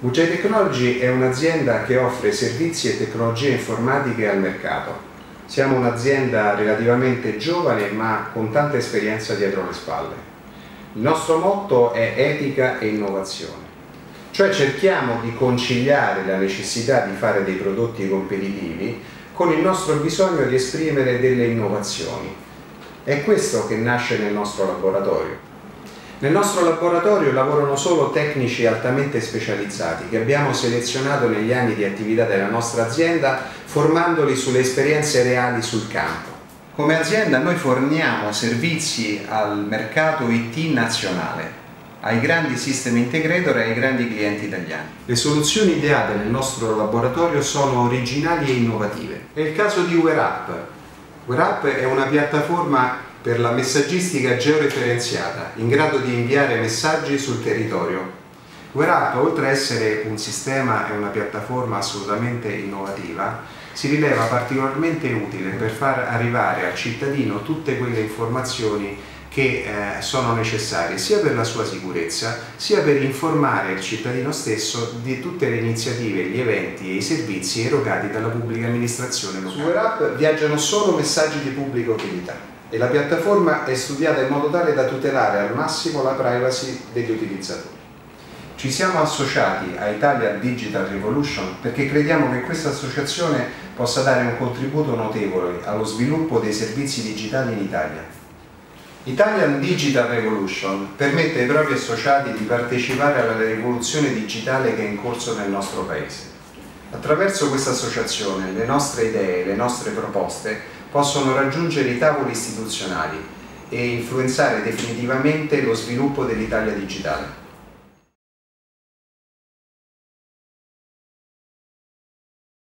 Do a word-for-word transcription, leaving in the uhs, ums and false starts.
V J Technology è un'azienda che offre servizi e tecnologie informatiche al mercato. Siamo un'azienda relativamente giovane ma con tanta esperienza dietro le spalle. Il nostro motto è etica e innovazione, cioè cerchiamo di conciliare la necessità di fare dei prodotti competitivi con il nostro bisogno di esprimere delle innovazioni. È questo che nasce nel nostro laboratorio. Nel nostro laboratorio lavorano solo tecnici altamente specializzati che abbiamo selezionato negli anni di attività della nostra azienda, formandoli sulle esperienze reali sul campo. Come azienda noi forniamo servizi al mercato I T nazionale, ai grandi system integrator e ai grandi clienti italiani. Le soluzioni ideate nel nostro laboratorio sono originali e innovative. È il caso di WearUp. WearUp è una piattaforma per la messaggistica georeferenziata, in grado di inviare messaggi sul territorio. WearUp, oltre a essere un sistema e una piattaforma assolutamente innovativa, si rileva particolarmente utile per far arrivare al cittadino tutte quelle informazioni che eh, sono necessarie sia per la sua sicurezza, sia per informare il cittadino stesso di tutte le iniziative, gli eventi e i servizi erogati dalla pubblica amministrazione locale. Su WearUp viaggiano solo messaggi di pubblica utilità e la piattaforma è studiata in modo tale da tutelare al massimo la privacy degli utilizzatori. Ci siamo associati a Italian Digital Revolution perché crediamo che questa associazione possa dare un contributo notevole allo sviluppo dei servizi digitali in Italia. Italian Digital Revolution permette ai propri associati di partecipare alla rivoluzione digitale che è in corso nel nostro Paese. Attraverso questa associazione le nostre idee, le nostre proposte possono raggiungere i tavoli istituzionali e influenzare definitivamente lo sviluppo dell'Italia digitale.